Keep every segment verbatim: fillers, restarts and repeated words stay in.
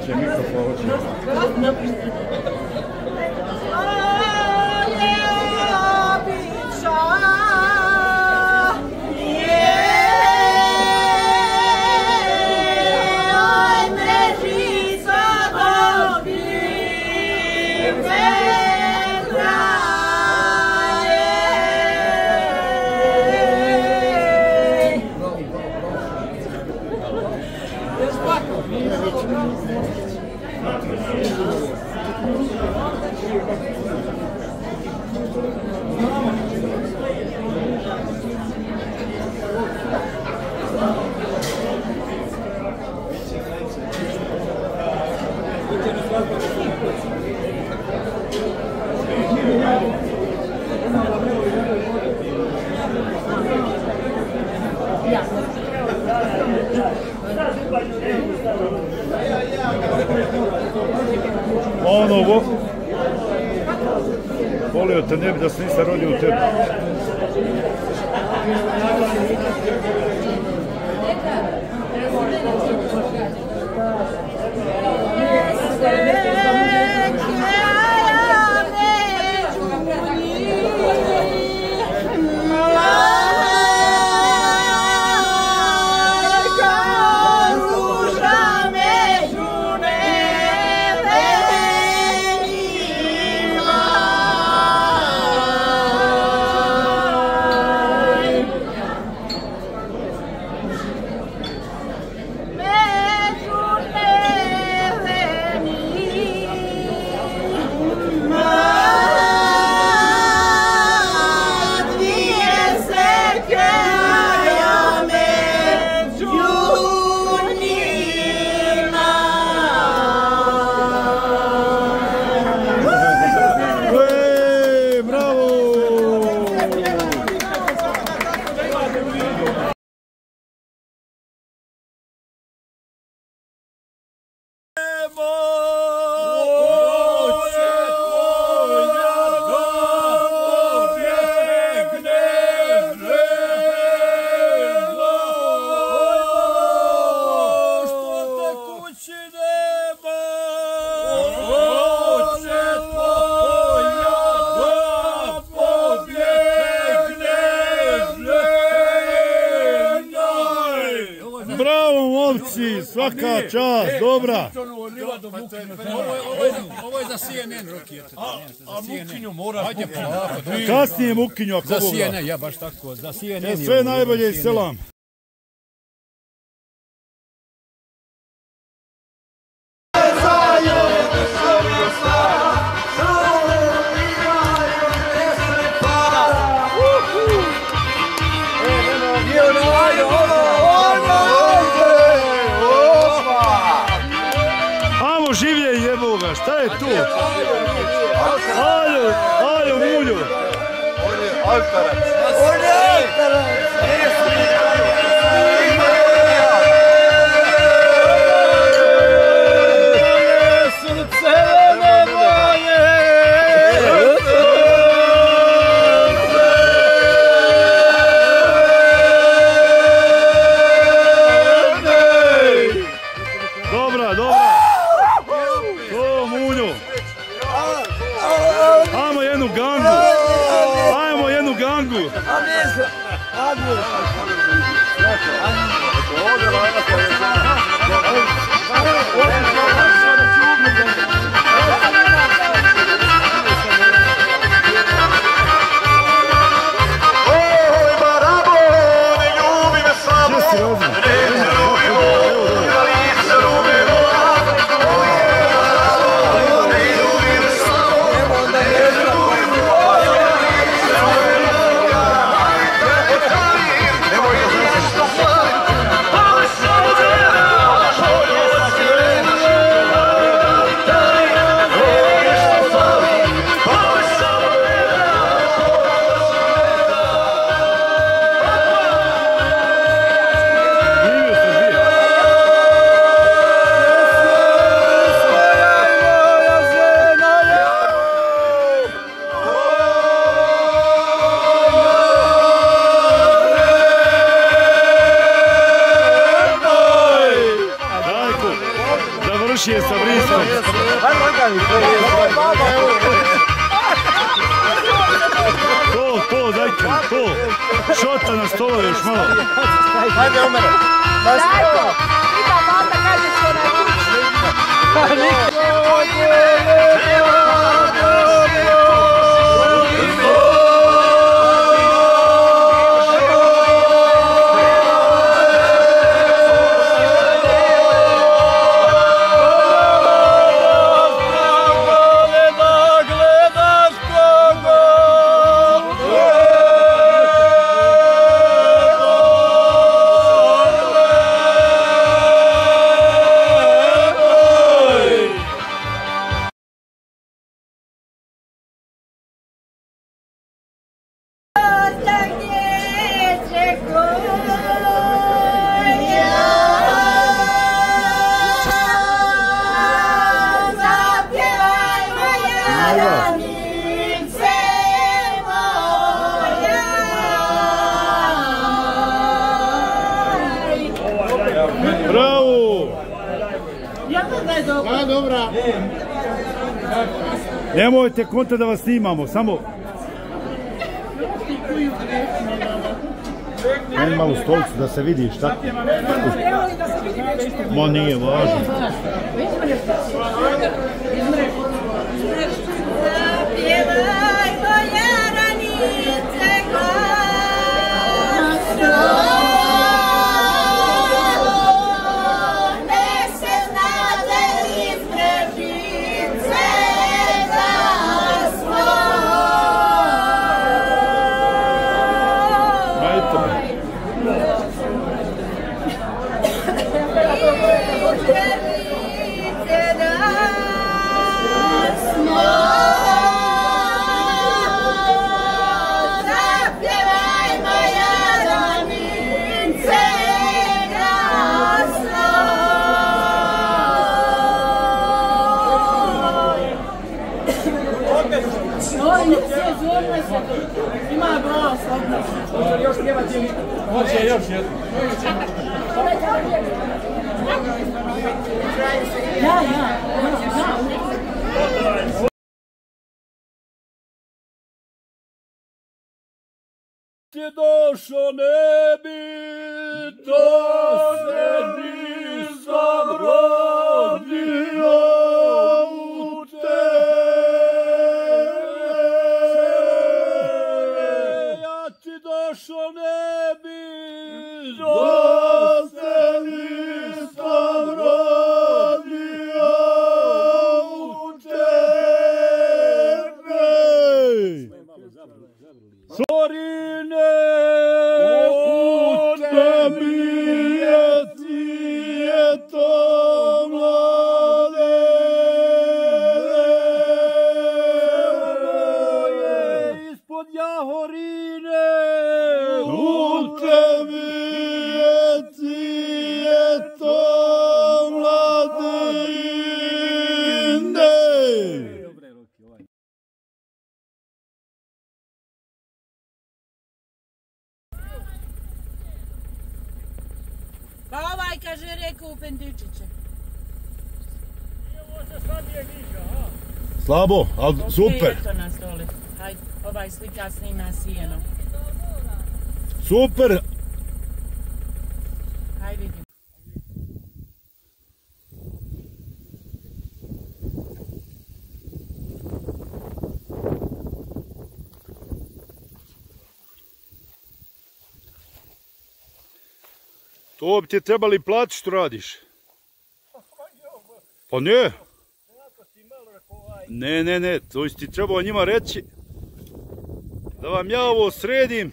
će mikrofon, hoće. Ono, vo... volio te, ne bi da se nisam rodio u tebi. Svaka čast, dobra. Ovo je za C N N, Roki. A Mukinju moraš Mukinju. Kasnije Mukinju, ako Boga. Za C N N, ja baš tako, za C N N. Sve najbolje i selam. Življe jeboga, šta je tu? Aljo, aljo, muljo. On je altarac. On je altarac. Ajmo jednu gangu. Ajmo jednu gangu. Hey! komšije sa vriskom. To, to, dajte, to. Šota na stolo još malo. Hajde, Omere. Dajko, ima mama kaže što na kući. Bravo! Ja, dobra. Nemojte konta da vas snimamo, samo... Meni malo stolicu da se vidi šta. Ma nije važno. Ima glas, Može još pjevati ili... Može još jedno. Ja, ja, ja. Ti došo ne bi, to se nisam rodio u tebe. Ja ti došo ne bi, to se nisam rodio u tebe. Sorine, u tebi je ti je to mlade. Ispod jahorine, u tebi je ti je to mladine. Pa ovaj kaže rekao u Pendičiće. Slabo, ali super. Eto nas dole. Hajde, ovaj slika snima sijeno. Super. Hajde vidim. To bi ti trebali platiti što radiš. Pa ne. Ne, ne, ne, to si ti trebao njima reći. Da vam ja ovo sredim.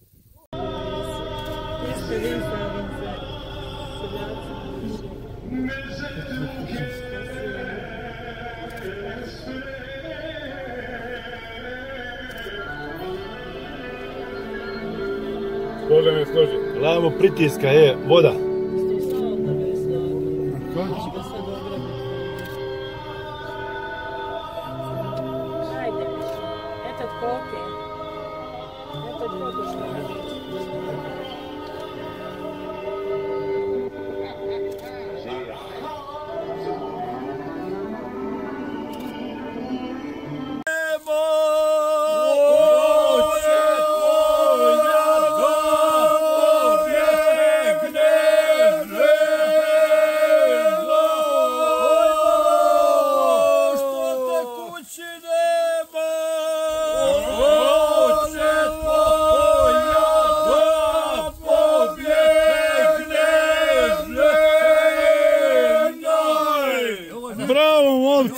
Bože me složi. Lavo pritiska, je, voda. Hajde, eto koke. Eto koke što je reći.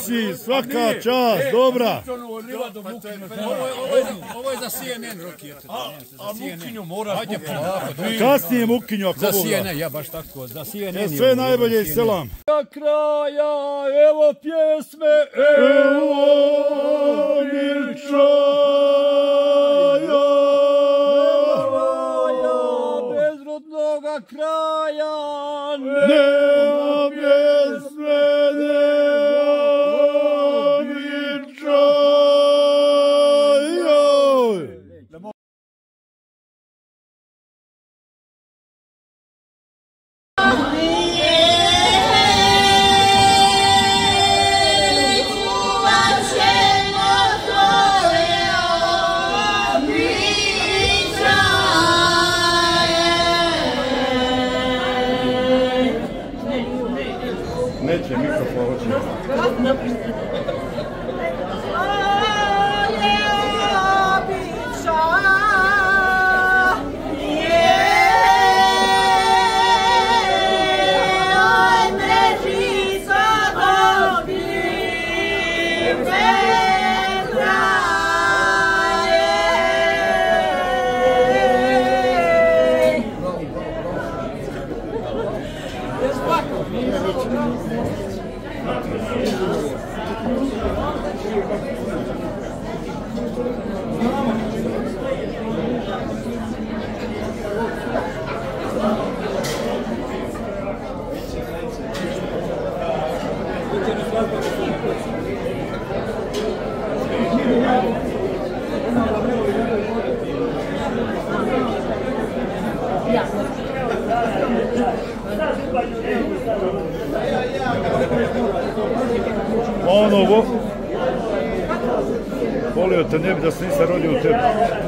si, svaka čast, dobra. Ovo je za C N N, Roki. A Mukinju moraš pokrenuti. Kasnije Mukinju ako Za Boga. C N N, ja baš tako, za C N N. Sve najbolje i selam. Do kraja, evo pjesme, Evo Mirčaja, bezrodnoga kraja, nema pjesme, nema Mirčaja. Neće mikrofon, hoće. Ono, vo... volio te, ne bi da se nisam rodio u tebi.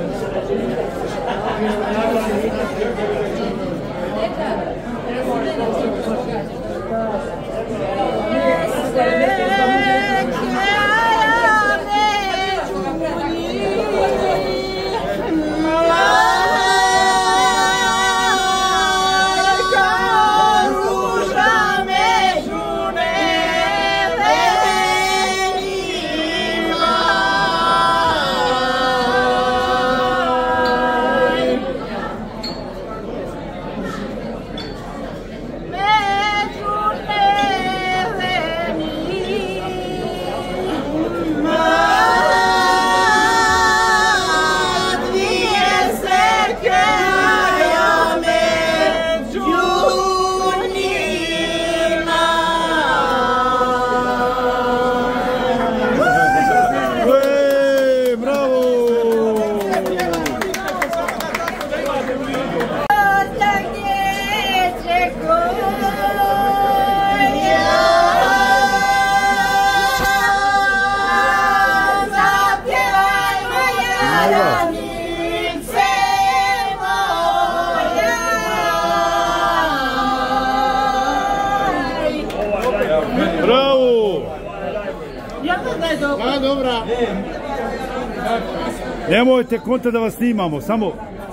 Nemojte konta da vas snimamo, samo...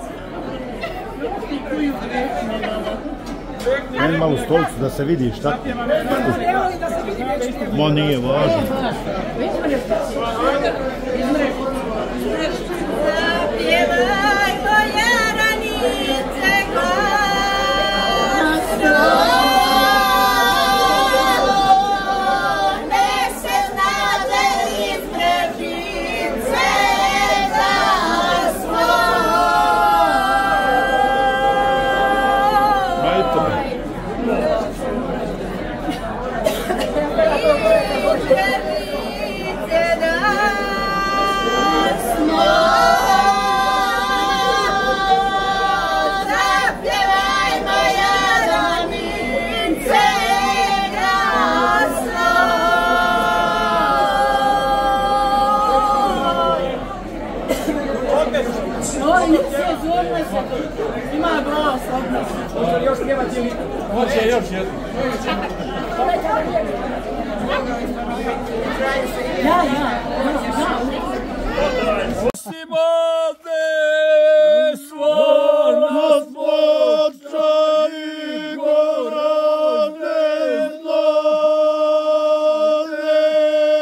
Meni malo stolicu da se vidi šta... Ma nije važno. Ima glas, Hoće još pjevati ili? Hoće još jedno. Ja, ja. Simone svoj nas počaj gorane znane.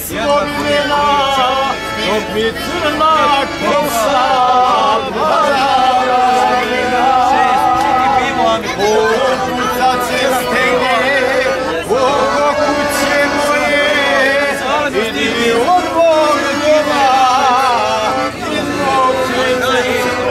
smokvina, dok mi crna kosa varavina. Pucat će stege oko kuće moje, idi od mog djeva, iz mog čeze.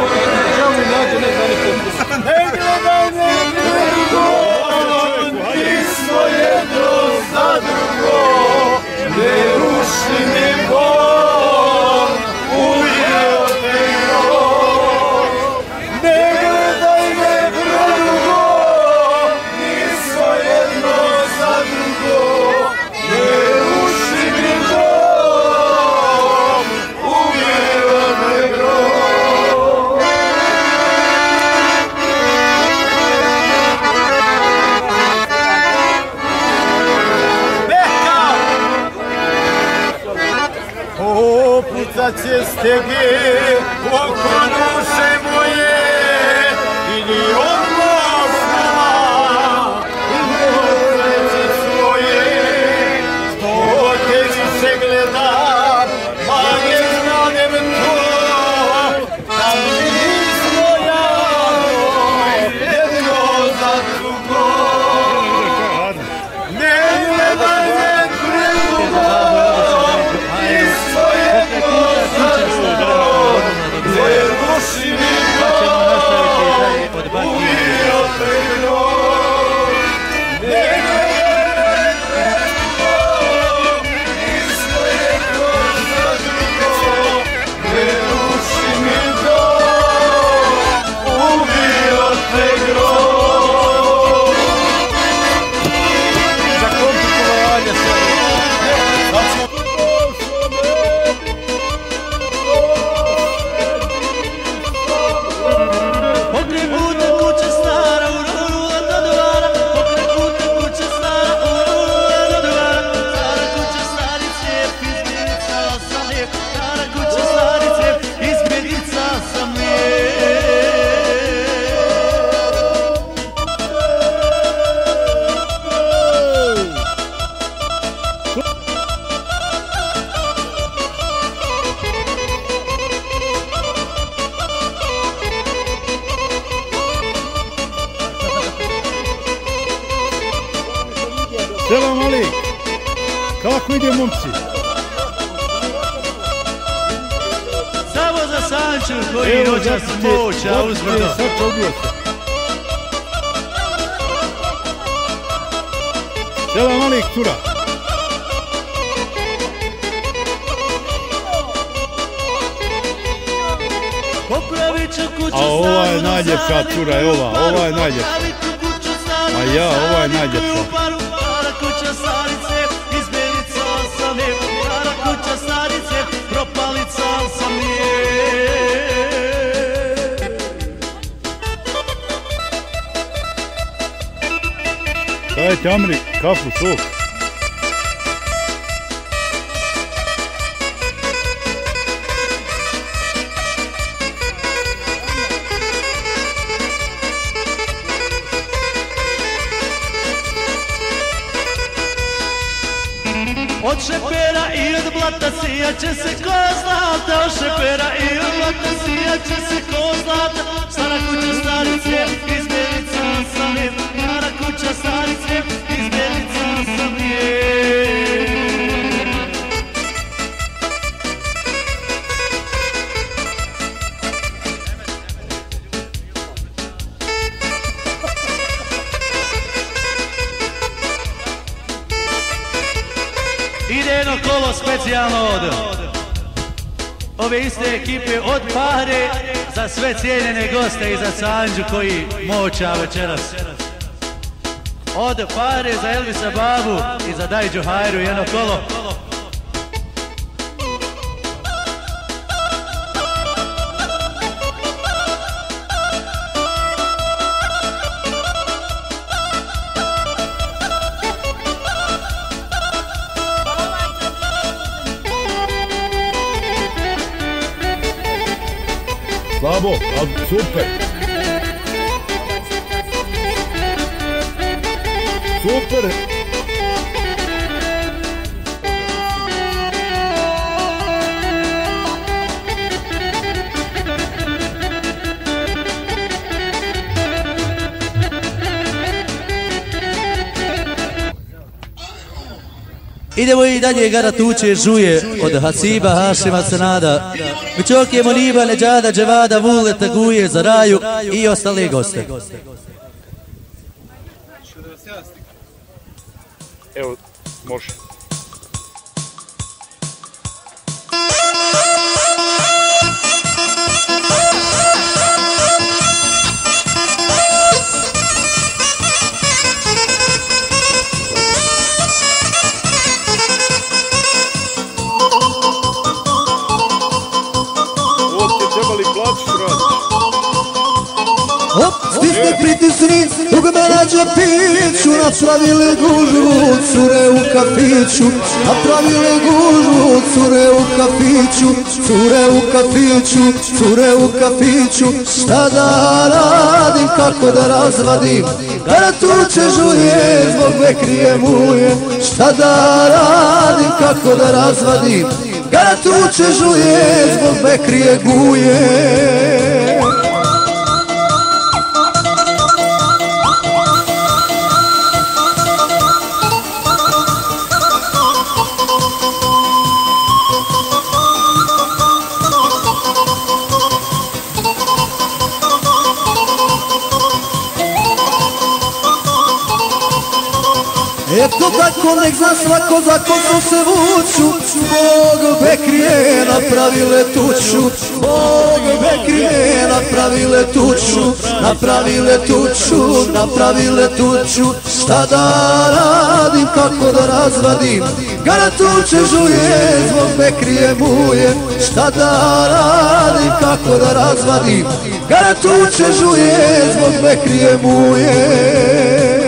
Ne gledaj, ne gledaj, nismo jedno za drugo, ne ruši mi Bog, uvijel te grog. Ne gledaj, ne drugo, nismo jedno za drugo, ne ruši mi Bog, uvijel te grog. Pucat će stege oko duše moje, ili od mog snama, ili od sreće svoje. Što te više gledam, manje znanem to, da nismo jadno jedno za drugo. Ne gledaj me predugo, nismo jedno za drugo, ne ruši mi Bog, uvijel te grog. Ne gledaj me predugo, nismo jedno za drugo, ne ruši mi Bog, uvijel te grog. Za komplikovanje se. Sad smo Selam Alik, kako ide momci? Samo za Sanču koji noćas moća uzbrdo. Selam Alik, cura. A ova je najljepša cura, je ova, ova je najljepša. A ja, ova je najljepša. Dajte Amri kafu, sok. Od šepera i od blata sijat će se ko zlata, od šepera i od blata sijat će se ko zlata. Stara kuća, stari cvijet, izbjelica sam je. Stara kuća, stari cvijet, izbjelica sam je. Ide jedno kolo specijalno od ove iste ekipe od Pare za sve cijenjene goste i za Sanđu koji moća večeras. Od Pare za Elvisa Babu i za Dajđu Hajru jedno kolo. Slabo, ali super. Super. Idemo i dalje gara tuče žuje od Hasiba, Hašima, Senada, Mičoke, Moniba, Neđada, Dževada, Vuleta, Guje, Zaraju i ostale goste. Evo, može. Hop, stisne pritisni, dok me nađe piću, napravile gužvu, cure u kafiću, napravile gužvu, cure u kafiću, cure u kafiću, cure u kafiću, šta da radim, kako da razvadim, kada tuče žuje, zbog bekrije muje, šta da radim, kako da razvadim, kada tuče žuje, zbog bekrije guje. Eto tako nek zna svako za kosu se vuču, Bog bekrije napravile tuču, Bog bekrije napravile tuču, napravile tuču, napravile tuču, šta da radim, kako da razvadim, kada tuče žuje, zbog bekrije muje, šta da radim, kako da razvadim, kada tuče žuje, zbog bekrije muje.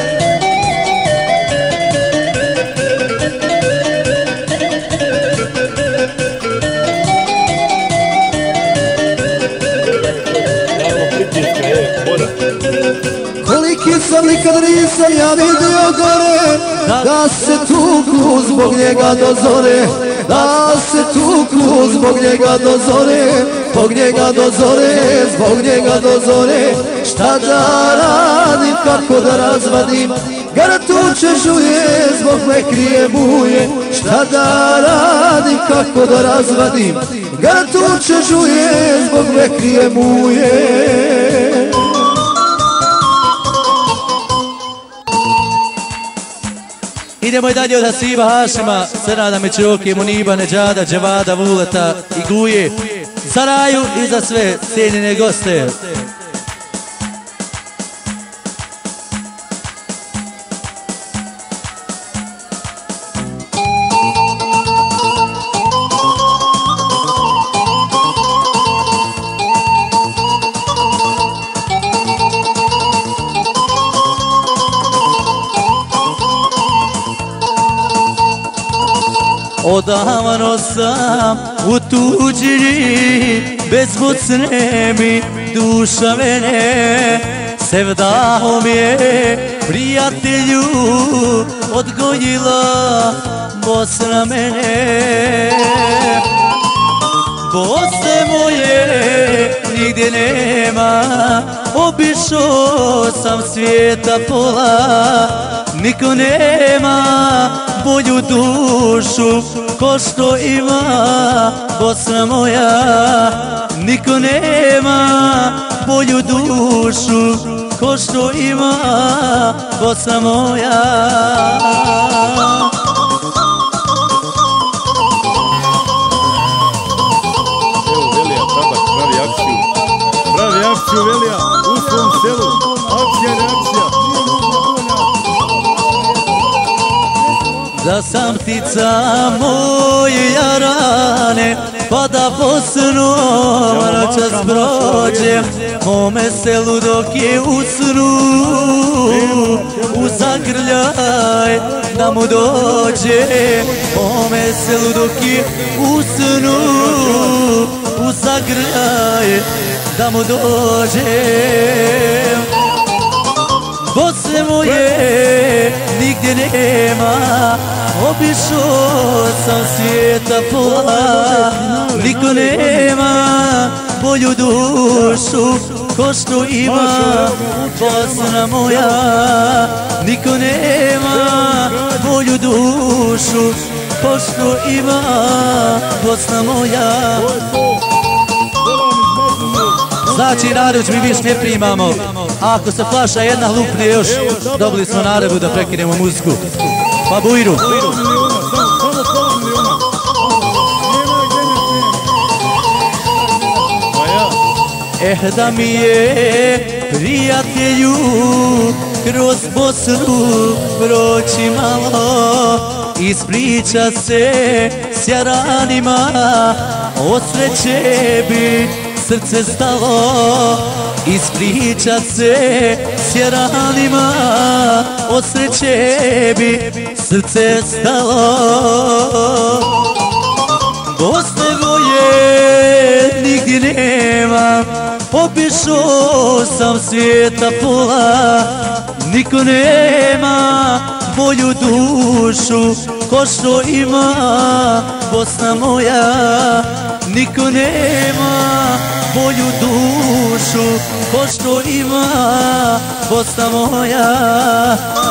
Sam nikad nisam ja vidio gore, da se tuku zbog njega do zore, da se tuku zbog njega do zore, zbog njega do zore, zbog njega do zore, šta da radim, kako da razvadim, kada tuče žuje, zbog bekrije muje, šta da radim, kako da razvadim, kada tuče žuje, zbog bekrije muje. Idemo i dalje od Hasiba, Hašima, Senada, Mičoke, Moniba, Neđada, Dževada, Vuleta i Guje, Zaraju i za sve cijenjene goste. Odavno sam u tuđini, bezmocne mi duša mene, sevdaho mi je prijatelju odgojila Bosna mene. Bosne moje nigdje nema, obišao sam svijeta pola, niko nema bolju dušu ko što ima Bosna moja, niko nema bolju dušu ko što ima Bosna moja. Pravi akciju Velija u svom selu, akcija, reakcija. Da sam ptica moje jarane, pa da Bosnu noćas prođem, mome selu dok je u snu, u zagrljaj da mu dođe, mome selu dok je u snu, u zagrljaj da mu dođe. Bosne moje nigdje nema, obišao sam svijeta pola, niko nema bolju dušu ko što ima Bosna moja, niko nema bolju dušu dušu, ko što ima Bosna moja. Znači narod mi više ne primamo, a ako se flaša jedna lupne još, dobili smo naredbu da prekinemo muziku. Pa bujru. Eh da mi je prijatelju kroz Bosnu proći malo, ispričat se s jaranima, od sreće bi srce stalo. Ispričat se s jaranima, od sreće bi srce stalo. Bosne moje nigdje nema, obišao sam svijeta pola, niko nema bolju dušu ko što ima Bosna moja. Niko nema bolju dušu ko što ima Bosna moja.